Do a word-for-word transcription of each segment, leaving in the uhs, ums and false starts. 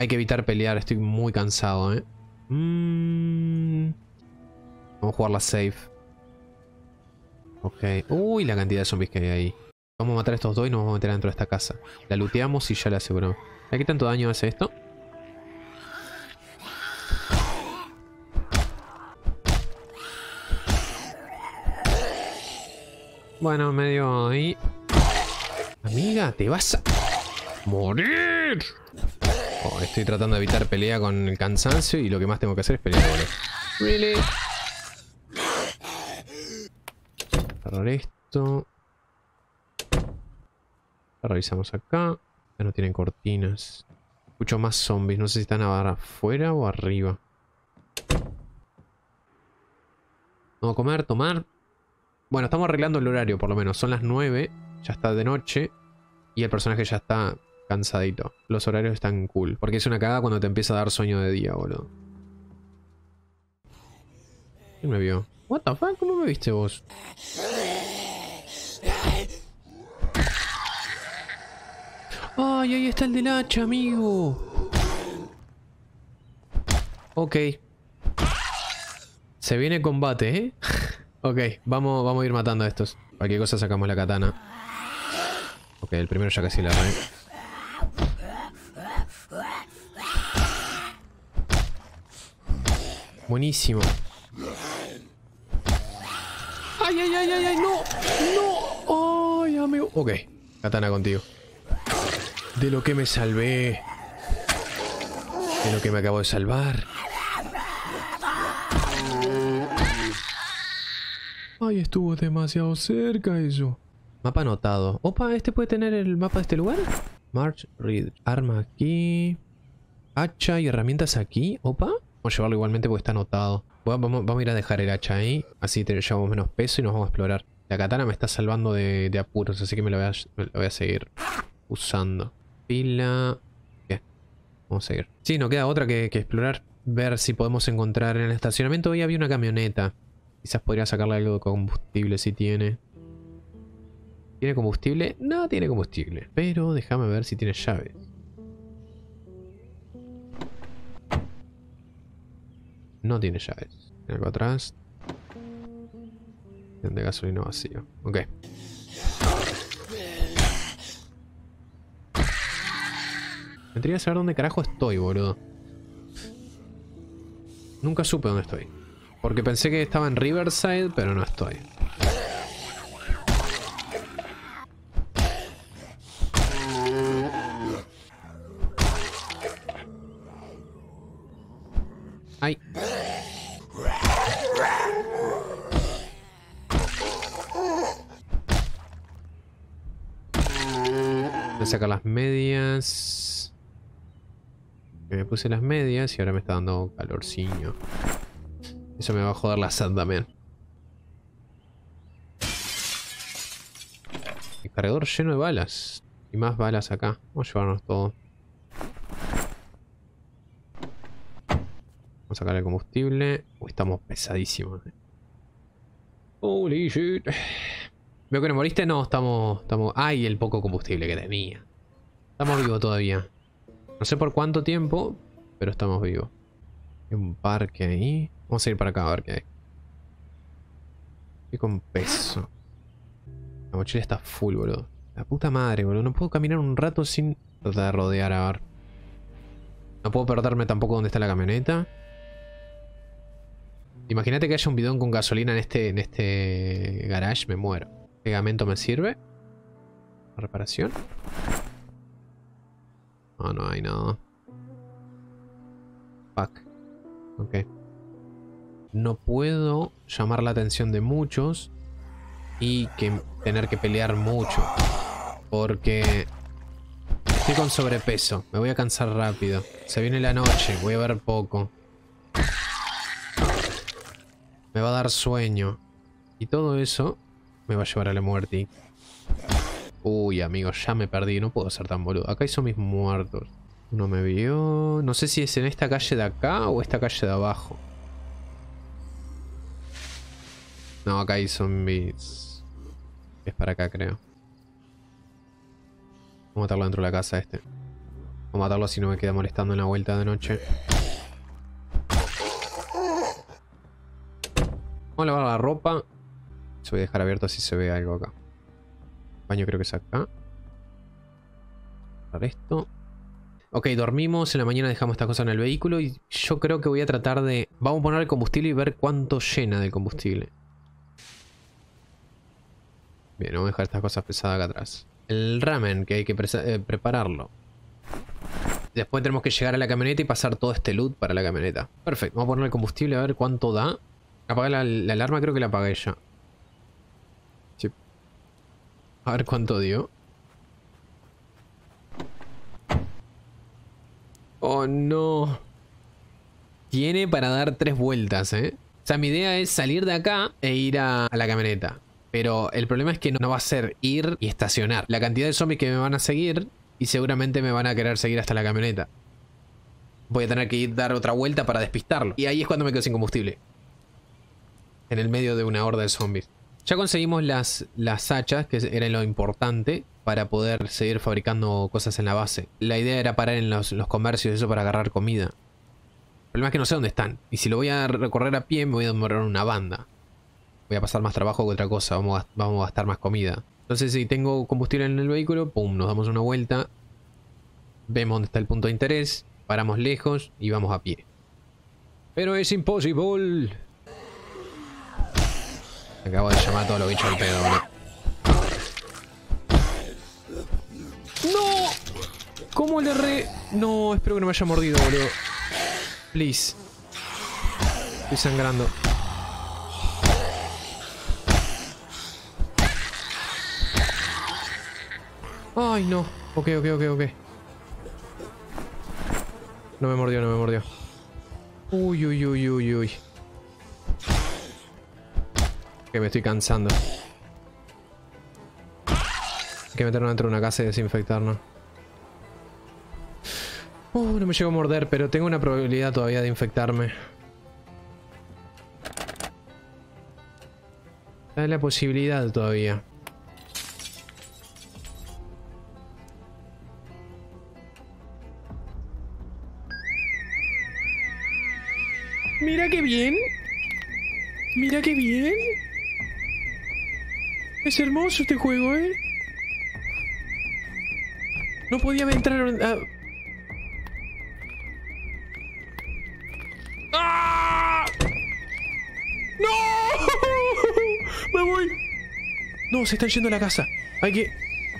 Hay que evitar pelear, estoy muy cansado, ¿eh? Mm. Vamos a jugar la safe. Ok. Uy, la cantidad de zombies que hay ahí. Vamos a matar a estos dos y nos vamos a meter dentro de esta casa. La looteamos y ya la aseguramos. ¿Qué tanto daño hace esto? Bueno, medio ahí. Amiga, te vas a morir. Oh, estoy tratando de evitar pelea con el cansancio y lo que más tengo que hacer es pelear, boludo. Really. Cerrar esto. Revisamos acá. Ya no tienen cortinas. Escucho más zombies. No sé si están afuera o arriba. Vamos a comer, tomar. Bueno, estamos arreglando el horario por lo menos. Son las nueve. Ya está de noche. Y el personaje ya está cansadito. Los horarios están cool. Porque es una cagada cuando te empieza a dar sueño de día, boludo. ¿Quién me vio? What the fuck? ¿Cómo me viste vos? ¡Ay, ahí está el del hacha, amigo! Ok. Se viene combate, ¿eh? Ok, vamos, vamos a ir matando a estos. Cualquier cosa sacamos la katana. Ok, el primero ya casi la arranqué. Buenísimo. ¡Ay, ay, ay, ay, ay! ¡No! ¡No! ¡Ay, amigo! Ok, katana contigo. De lo que me salvé. De lo que me acabo de salvar. Ay, estuvo demasiado cerca eso. Mapa anotado. Opa, ¿este puede tener el mapa de este lugar? March, read. Arma aquí. Hacha y herramientas aquí. Opa. Vamos a llevarlo igualmente porque está anotado. Bueno, vamos, vamos a ir a dejar el hacha ahí. Así te llevamos menos peso y nos vamos a explorar. La katana me está salvando de, de apuros, así que me la voy a, me la voy a seguir usando. Pila. ¿Qué? Vamos a seguir. Sí, no queda otra que, que explorar. Ver si podemos encontrar en el estacionamiento. Hoy había una camioneta. Quizás podría sacarle algo de combustible si tiene. ¿Tiene combustible? No tiene combustible. Pero déjame ver si tiene llaves. No tiene llaves. Tiene algo atrás. De gasolina vacío. Ok. Me tendría que saber dónde carajo estoy, boludo. Nunca supe dónde estoy. Porque pensé que estaba en Riverside, pero no estoy. ¡Ay! Voy a sacar las medias. Me puse las medias y ahora me está dando calorcillo. Eso me va a joder la sed también. El cargador lleno de balas. Y más balas acá. Vamos a llevarnos todo. Vamos a sacar el combustible. Uy, estamos pesadísimos. Holy shit. ¿Veo que no moriste? No, estamos... estamos... ¡Ay, el poco combustible que tenía! Estamos vivos todavía. No sé por cuánto tiempo, pero estamos vivos. Hay un parque ahí. Vamos a ir para acá a ver qué hay. Estoy con peso. La mochila está full, boludo. La puta madre, boludo. No puedo caminar un rato sin tratar de rodear, a ver. No puedo perderme tampoco dónde está la camioneta. Imagínate que haya un bidón con gasolina en este, en este garage, me muero. Pegamento me sirve. Reparación. No, no hay nada. Fuck. Ok. No puedo llamar la atención de muchos y que tener que pelear mucho. Porque estoy con sobrepeso. Me voy a cansar rápido. Se viene la noche. Voy a ver poco. Me va a dar sueño. Y todo eso me va a llevar a la muerte. Uy, amigos, ya me perdí. No puedo ser tan boludo. Acá hay zombies muertos. Uno me vio. No sé si es en esta calle de acá o esta calle de abajo. No, acá hay zombies. Es para acá, creo. Vamos a matarlo dentro de la casa este. Vamos a matarlo si no me queda molestando en la vuelta de noche. Vamos a lavar la ropa. Se voy a dejar abierto si se ve algo acá. El baño creo que es acá. Para esto. Ok, dormimos. En la mañana dejamos estas cosas en el vehículo. Y yo creo que voy a tratar de... Vamos a poner el combustible y ver cuánto llena del combustible. Bien, vamos a dejar estas cosas pesadas acá atrás. El ramen, que hay que eh, prepararlo. Después tenemos que llegar a la camioneta y pasar todo este loot para la camioneta. Perfecto, vamos a poner el combustible a ver cuánto da. Apagar la, la alarma, creo que la apagué ya. Sí. A ver cuánto dio. Oh no. Tiene para dar tres vueltas, eh. O sea, mi idea es salir de acá e ir a, a la camioneta. Pero el problema es que no, no va a ser ir y estacionar. La cantidad de zombies que me van a seguir... Y seguramente me van a querer seguir hasta la camioneta. Voy a tener que ir dar otra vuelta para despistarlo. Y ahí es cuando me quedo sin combustible. En el medio de una horda de zombies. Ya conseguimos las, las hachas, que era lo importante, para poder seguir fabricando cosas en la base. La idea era parar en los, los comercios y eso para agarrar comida. El problema es que no sé dónde están. Y si lo voy a recorrer a pie, me voy a demorar una banda. Voy a pasar más trabajo que otra cosa. Vamos a, vamos a gastar más comida. Entonces si tengo combustible en el vehículo, pum, nos damos una vuelta. Vemos dónde está el punto de interés. Paramos lejos y vamos a pie. Pero es imposible. Acabo de llamar a todos los bichos al pedo, boludo. ¡No! ¿Cómo le re...? No, espero que no me haya mordido, boludo. Please. Estoy sangrando. Ay, no. Ok, ok, ok, ok. No me mordió, no me mordió. Uy, uy, uy, uy, uy. Que me estoy cansando. Hay que meternos dentro de una casa y desinfectarnos. Uh, no me llegó a morder, pero tengo una probabilidad todavía de infectarme. Hay la posibilidad todavía. Mira qué bien. Mira qué bien. Es hermoso este juego, ¿eh? No podía entrar a... ¡Ah! ¡No! ¡Me voy! No, se están yendo a la casa. Hay que...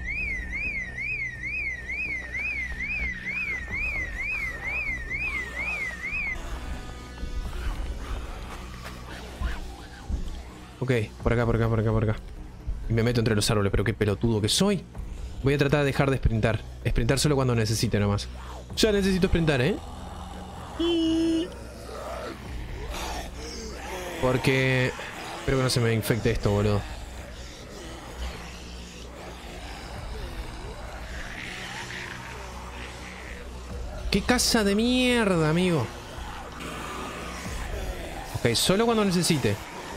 Ok, por acá, por acá, por acá, por acá. Y me meto entre los árboles, pero qué pelotudo que soy. Voy a tratar de dejar de sprintar. Sprintar solo cuando necesite nomás. Ya necesito sprintar, ¿eh? Porque... espero que no se me infecte esto, boludo. ¡Qué casa de mierda, amigo! Ok, solo cuando necesite.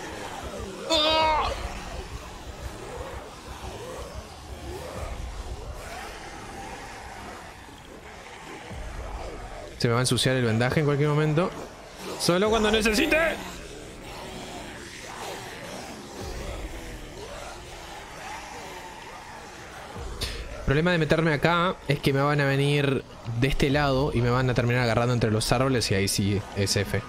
Se me va a ensuciar el vendaje en cualquier momento. Solo cuando necesite. El problema de meterme acá es que me van a venir de este lado y me van a terminar agarrando entre los árboles y ahí sí es F.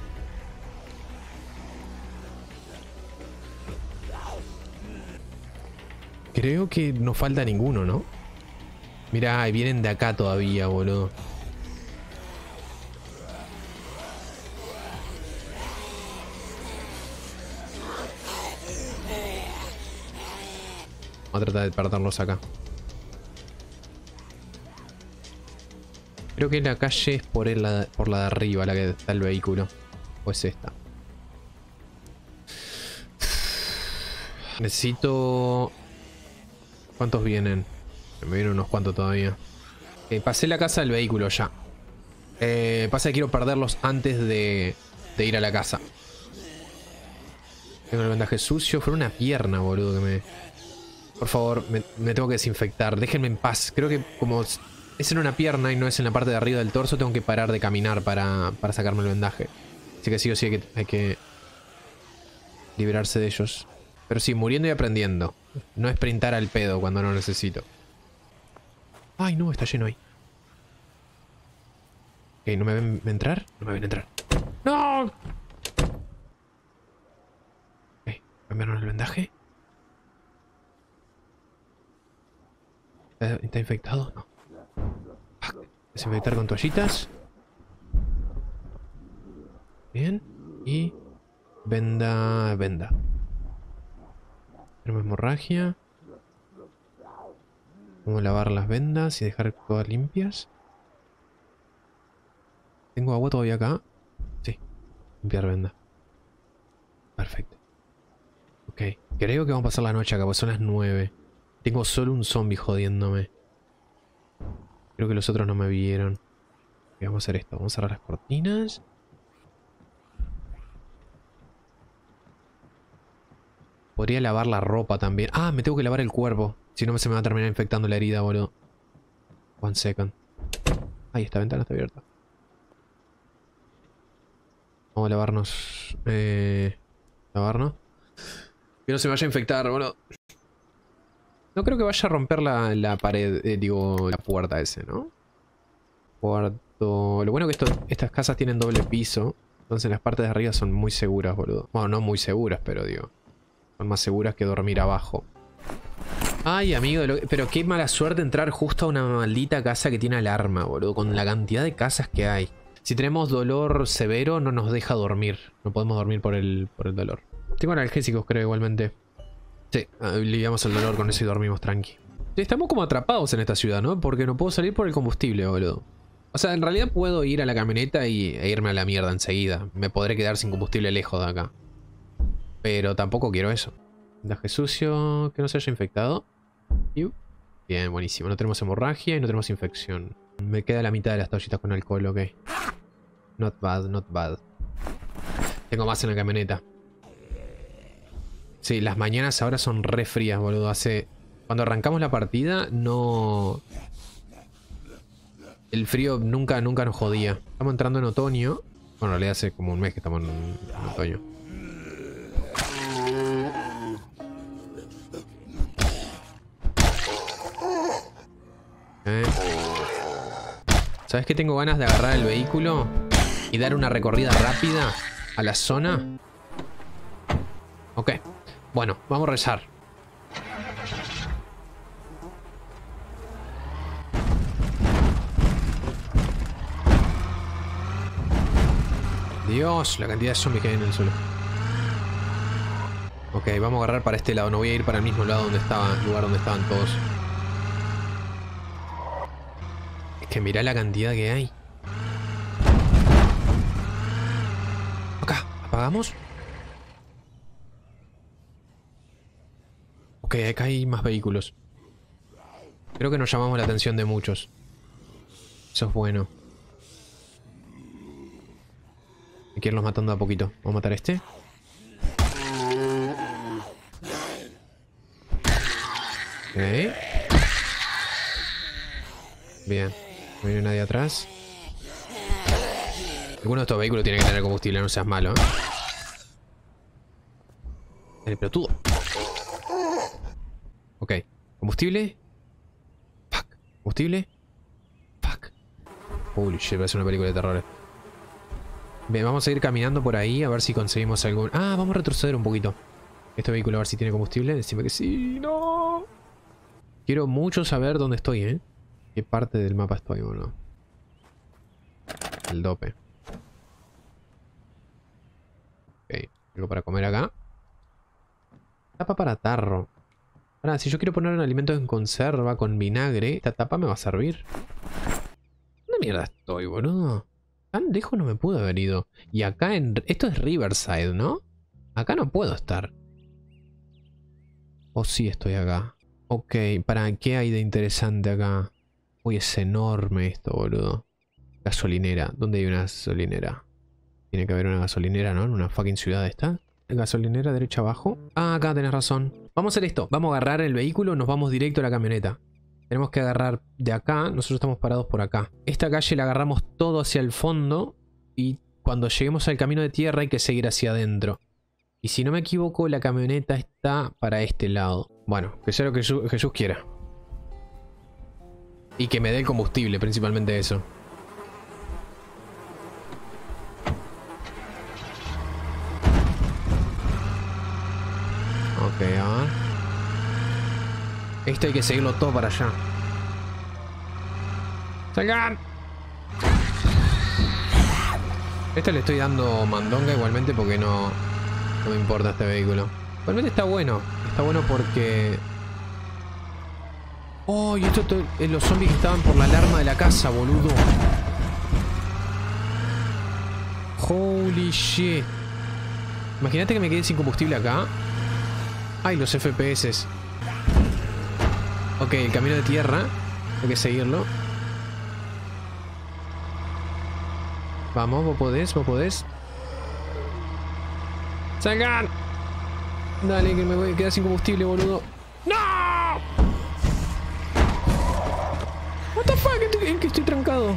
Creo que no falta ninguno, ¿no? Mirá, y vienen de acá todavía, boludo. Vamos a tratar de partarlos acá. Creo que la calle es por, el, la, por la de arriba, la que está el vehículo. O es esta. Necesito... ¿Cuántos vienen? Me vienen unos cuantos todavía. Eh, pasé la casa del vehículo ya. Eh, pasa que quiero perderlos antes de, de ir a la casa. Tengo el vendaje sucio. Fue una pierna, boludo, que me... Por favor, me, me tengo que desinfectar. Déjenme en paz. Creo que como es en una pierna y no es en la parte de arriba del torso, tengo que parar de caminar para, para sacarme el vendaje. Así que sí o sí hay que, hay que liberarse de ellos. Pero sí, muriendo y aprendiendo. No sprintar al pedo cuando no necesito. Ay, no, está lleno ahí. Ok, ¿no me ven entrar? No me ven entrar. ¡No! Ok, cambiaron el vendaje. ¿Está, está infectado? No. Fuck. Desinfectar con toallitas. Bien. Y... Venda... Venda. Tenemos hemorragia. Vamos a lavar las vendas y dejar todas limpias. ¿Tengo agua todavía acá? Sí. Limpiar venda. Perfecto. Ok. Creo que vamos a pasar la noche acá, porque son las nueve. Tengo solo un zombie jodiéndome. Creo que los otros no me vieron. Ok, vamos a hacer esto. Vamos a cerrar las cortinas. Podría lavar la ropa también. Ah, me tengo que lavar el cuerpo. Si no, se me va a terminar infectando la herida, boludo. One second. Ahí, esta ventana está abierta. Vamos a lavarnos. Eh, lavarnos. Que no se me vaya a infectar, boludo. No creo que vaya a romper la, la pared, eh, digo, la puerta ese, ¿no? Cuarto... Lo bueno que esto, estas casas tienen doble piso. Entonces las partes de arriba son muy seguras, boludo. Bueno, no muy seguras, pero digo... Son más seguras que dormir abajo. Ay, amigo, lo... pero qué mala suerte entrar justo a una maldita casa que tiene alarma, boludo. Con la cantidad de casas que hay. Si tenemos dolor severo, no nos deja dormir. No podemos dormir por el, por el dolor. Tengo analgésicos, creo, igualmente. Sí, aliviamos el dolor con eso y dormimos tranqui. Sí, estamos como atrapados en esta ciudad, ¿no? Porque no puedo salir por el combustible, boludo. O sea, en realidad puedo ir a la camioneta y, e irme a la mierda enseguida. Me podré quedar sin combustible lejos de acá. Pero tampoco quiero eso. Vendaje sucio, que no se haya infectado. Bien, buenísimo. No tenemos hemorragia y no tenemos infección. Me queda la mitad de las toallitas con alcohol, ok. Not bad, not bad. Tengo más en la camioneta. Sí, las mañanas ahora son re frías, boludo. Hace... Cuando arrancamos la partida, no... El frío nunca, nunca nos jodía. Estamos entrando en otoño. Bueno, en realidad hace como un mes que estamos en, en otoño. Okay. ¿Sabes qué? Tengo ganas de agarrar el vehículo y dar una recorrida rápida a la zona. Ok. Bueno, vamos a rezar. Dios, la cantidad de zombies que hay en el suelo. Ok, vamos a agarrar para este lado. No voy a ir para el mismo lado donde estaba, el lugar donde estaban todos. Es que mirá la cantidad que hay. Acá, ¿apagamos? Ok, acá hay más vehículos. Creo que nos llamamos la atención de muchos. Eso es bueno. Hay que irlos matando a poquito. Vamos a matar a este. Ok. Bien. No viene nadie atrás. Alguno de estos vehículos tiene que tener combustible, no seas malo, ¿eh? El pelotudo. Ok. ¿Combustible? Fuck. ¿Combustible? Fuck. Holy shit, parece una película de terror. Bien, vamos a ir caminando por ahí a ver si conseguimos algún... Ah, vamos a retroceder un poquito. Este vehículo a ver si tiene combustible. Decime que sí. ¡No! Quiero mucho saber dónde estoy, ¿eh? ¿Qué parte del mapa estoy, boludo? El dope. Ok. Algo para comer acá. Tapa para tarro. Ahora, si yo quiero poner un alimento en conserva con vinagre, esta tapa me va a servir. ¿Dónde mierda estoy, boludo? Tan lejos no me pude haber ido. Y acá en... Esto es Riverside, ¿no? Acá no puedo estar. O sí estoy acá. Ok, ¿para qué hay de interesante acá? Uy, es enorme esto, boludo. Gasolinera. ¿Dónde hay una gasolinera? Tiene que haber una gasolinera, ¿no? En una fucking ciudad esta. Gasolinera derecha abajo. Ah, acá tenés razón. Vamos a hacer esto. Vamos a agarrar el vehículo, nos vamos directo a la camioneta. Tenemos que agarrar de acá. Nosotros estamos parados por acá. Esta calle la agarramos todo hacia el fondo. Y cuando lleguemos al camino de tierra hay que seguir hacia adentro. Y si no me equivoco, la camioneta está para este lado. Bueno, que sea lo que Jesús, Jesús quiera. Y que me dé el combustible, principalmente eso. Ok, a ver. Esto hay que seguirlo todo para allá. ¡Salgan! Este le estoy dando mandonga igualmente porque no, no me importa este vehículo. Igualmente está bueno. Está bueno porque... Oh, y esto es los zombies que estaban por la alarma de la casa, boludo. Holy shit. Imagínate que me quedé sin combustible acá. Ay, los F P S. Ok, el camino de tierra. Hay que seguirlo. Vamos, vos podés, vos podés. ¡Salgan! Dale, que me voy a quedar sin combustible, boludo. ¡No! What the fuck, estoy, que estoy trancado.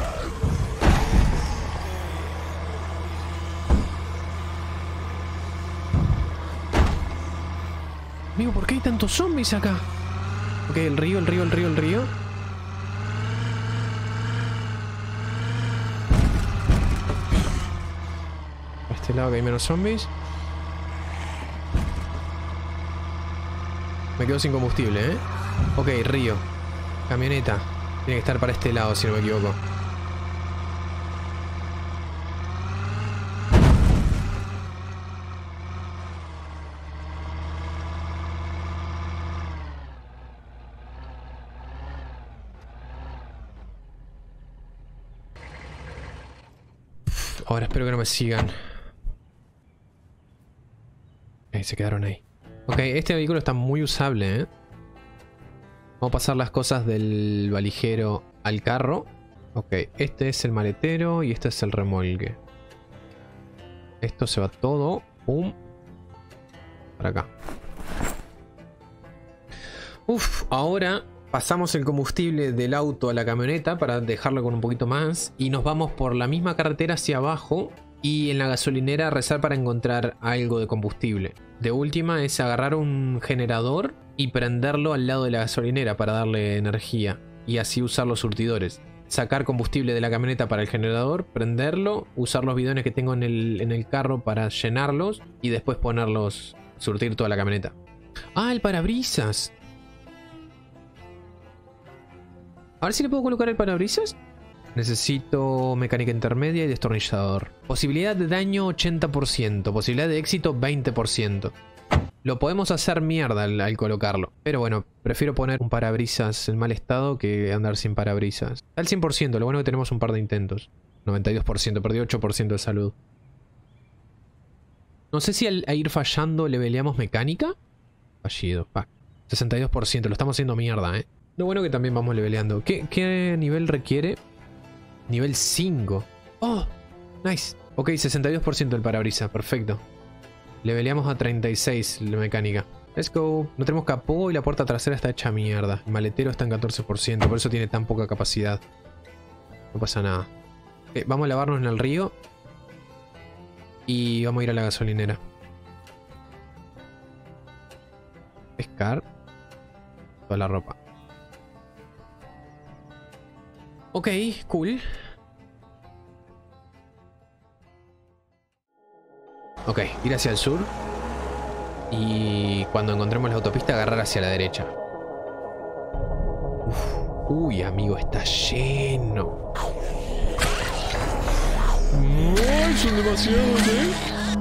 Amigo, ¿por qué hay tantos zombies acá? Ok, el río, el río, el río, el río. A este lado que hay menos zombies. Me quedo sin combustible, ¿eh? Ok, río. Camioneta. Tiene que estar para este lado, si no me equivoco. Ahora espero que no me sigan. Ahí se quedaron ahí. Ok, este vehículo está muy usable, ¿eh? Vamos a pasar las cosas del valijero al carro. Ok, este es el maletero y este es el remolque. Esto se va todo. Pum. Para acá. Uf, ahora pasamos el combustible del auto a la camioneta para dejarlo con un poquito más. Y nos vamos por la misma carretera hacia abajo. Y en la gasolinera rezar para encontrar algo de combustible. De última es agarrar un generador y prenderlo al lado de la gasolinera para darle energía. Y así usar los surtidores. Sacar combustible de la camioneta para el generador, prenderlo, usar los bidones que tengo en el, en el carro para llenarlos. Y después ponerlos, surtir toda la camioneta. Ah, el parabrisas. A ver si le puedo colocar el parabrisas. Necesito mecánica intermedia y destornillador. Posibilidad de daño ochenta por ciento. Posibilidad de éxito veinte por ciento. Lo podemos hacer mierda al, al colocarlo. Pero bueno, prefiero poner un parabrisas en mal estado que andar sin parabrisas. Al cien por ciento, lo bueno es que tenemos un par de intentos. noventa y dos por ciento, perdí ocho por ciento de salud. No sé si al, al ir fallando leveleamos mecánica. Fallido, fuck. sesenta y dos por ciento, lo estamos haciendo mierda, eh. Lo bueno que también vamos leveleando. ¿Qué, qué nivel requiere? Nivel cinco. Oh, nice. Ok, sesenta y dos por ciento del parabrisas, perfecto. Leveleamos a treinta y seis la mecánica. Let's go. No tenemos capó y la puerta trasera está hecha mierda. El maletero está en catorce por ciento, por eso tiene tan poca capacidad. No pasa nada. Okay, vamos a lavarnos en el río. Y vamos a ir a la gasolinera. Pescar. Toda la ropa. Ok, cool. Ok, ir hacia el sur. Y cuando encontremos la autopista, agarrar hacia la derecha. Uf. Uy, amigo, está lleno. Ay, son demasiados, ¿eh?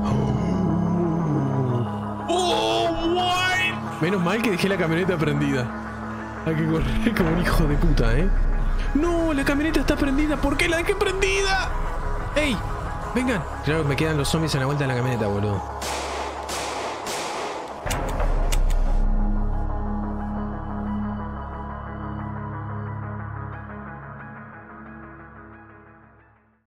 Oh, what? Menos mal que dejé la camioneta prendida. Hay que correr como un hijo de puta, ¿eh? ¡No! ¡La camioneta está prendida! ¿Por qué la dejé prendida? ¡Ey! ¡Vengan! Claro, me quedan los zombies en la vuelta de la camioneta, boludo.